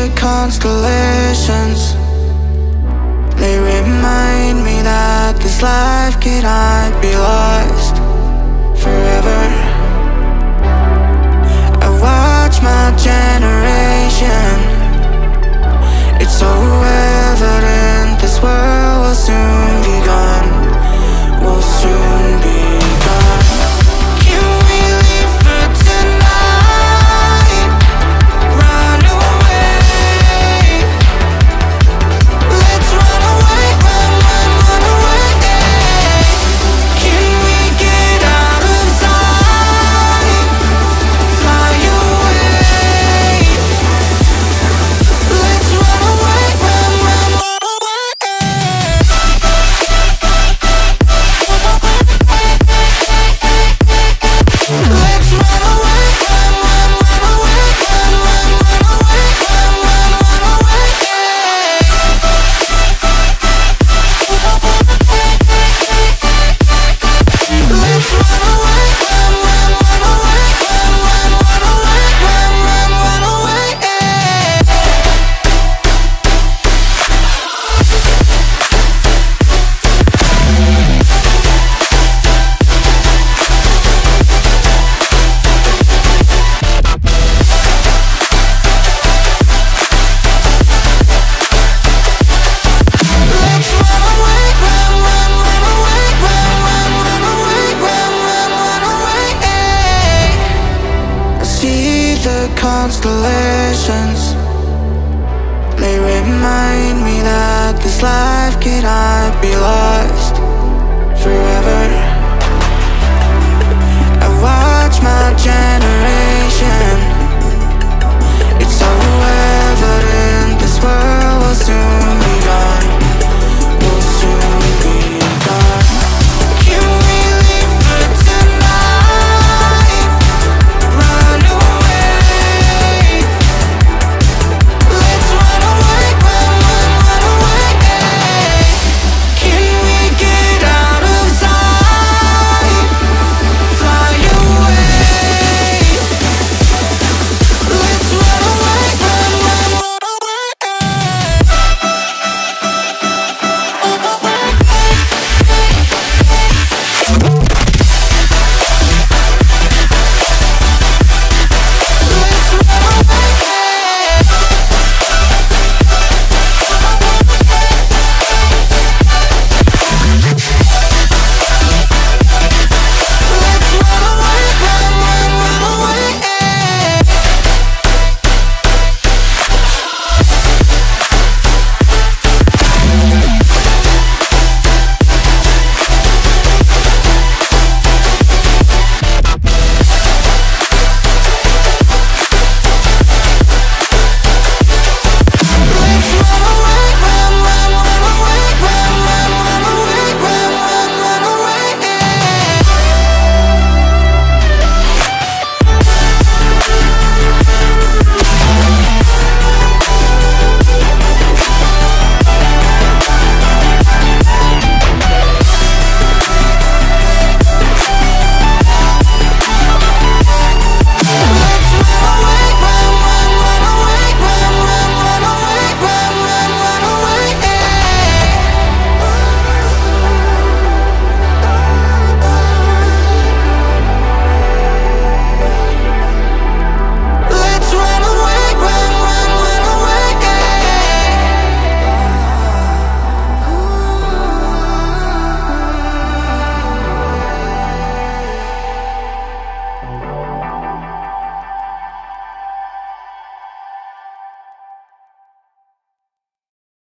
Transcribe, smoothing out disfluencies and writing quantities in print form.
the constellations. They remind me that this life cannot be lost forever. I watch my generation. It's so evident this world will soon be gone. Will soon be gone. Can we leave for tonight? Run away. Let's run away, run, run, run away. Can we get out of sight? Fly away. Let's run away, run, run, run away. Let's run away, run, run, run away, run, run, run away, run, run, run away. Let's run away, run, run, run away, run, run, run away, run, run, run away. Let's run away, run, run, run away, run, run, run away, run, run, run away. I see the constellations. They remind me that this life cannot be lost forever. I watch my generation.